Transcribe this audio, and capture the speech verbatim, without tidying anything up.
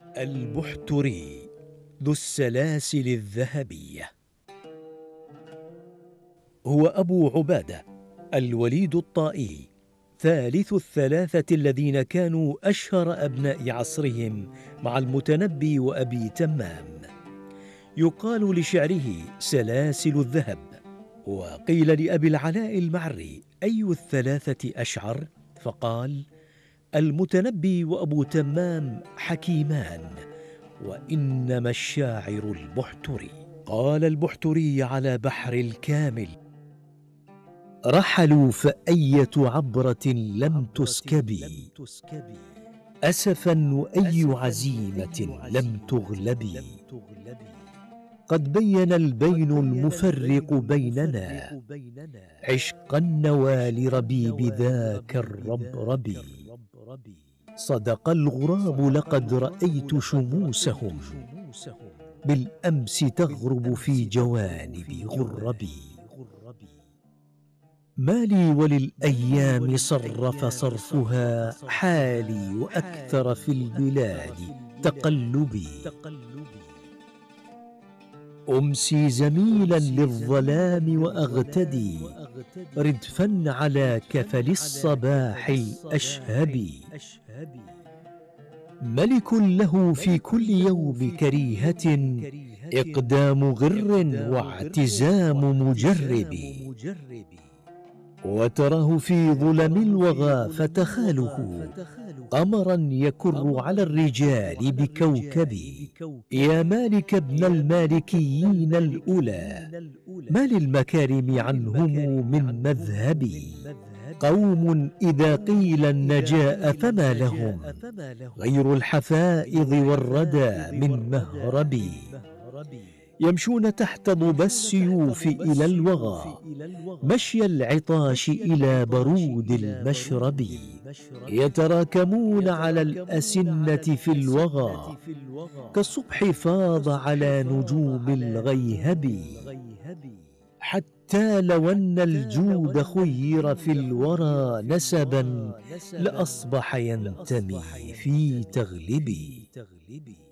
البحتري ذو السلاسل الذهبية هو أبو عبادة الوليد الطائي، ثالث الثلاثة الذين كانوا أشهر أبناء عصرهم مع المتنبي وأبي تمام. يقال لشعره سلاسل الذهب. وقيل لأبي العلاء المعري: أي الثلاثة أشعر؟ فقال: المتنبي وأبو تمام حكيمان، وإنما الشاعر البحتري. قال البحتري على بحر الكامل: رحلوا فأية عبرة لم تسكبي، أسفا وأي عزيمة لم تغلبي. قد بين البين المفرق بيننا، عشق النوى لربيب ذاك الربرب. صدق الغراب لقد رأيت شموسهم، بالأمس تغرب في جوانب غربي. ما لي وللأيام صرف صرفها حالي، وأكثر في البلاد تقلبي. أمسي زميلا للظلام وأغتدي، ردفا على كفل الصباح الأشهب. ملك له في كل يوم كريهة، إقدام غر واعتزام مجرب. وتراه في ظلم الوغى فتخاله، قمرا يكر على الرجال بكوكب. يا مالك ابن المالكيين الأولى، ما للمكارم عنهم من مذهب. قوم إذا قيل النجاء فما لهم، غير الحفائظ والردى من مهرب. يمشون تحت ضبى السيوف إلى الوغى، مشي العطاش إلى برود المشرب. يتراكمون على الأسنة في الوغى، كالصبح فاض على نجوم الغيهب. حتى لو أن الجود خير في الورى نسبا، لأصبح ينتمي في تغلبي.